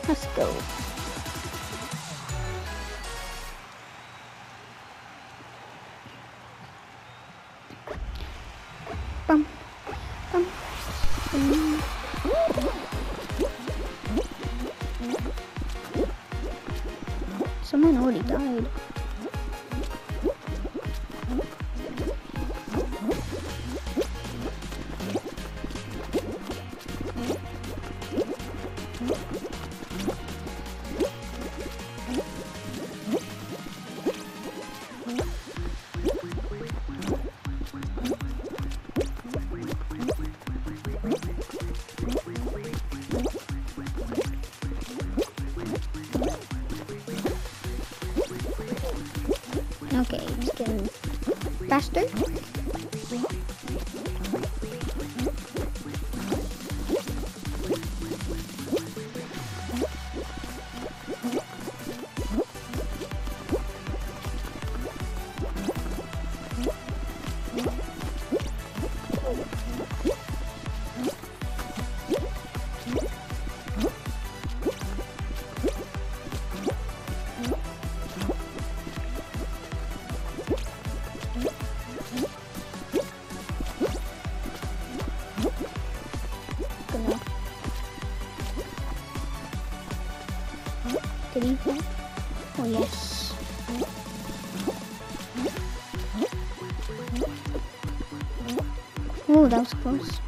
Let's go. Bum, bum, bum. Someone already died. Okay, it's getting faster. Did he fall? Oh yes. Oh, that was close.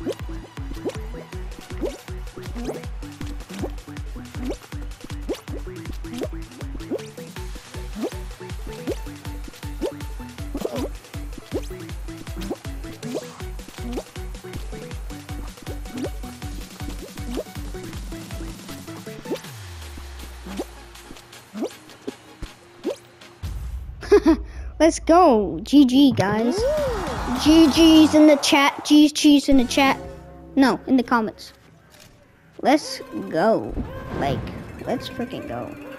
Let's go. GG, guys. GG's in the chat. GG's in the chat. No, in the comments. Let's go. Like, let's freaking go.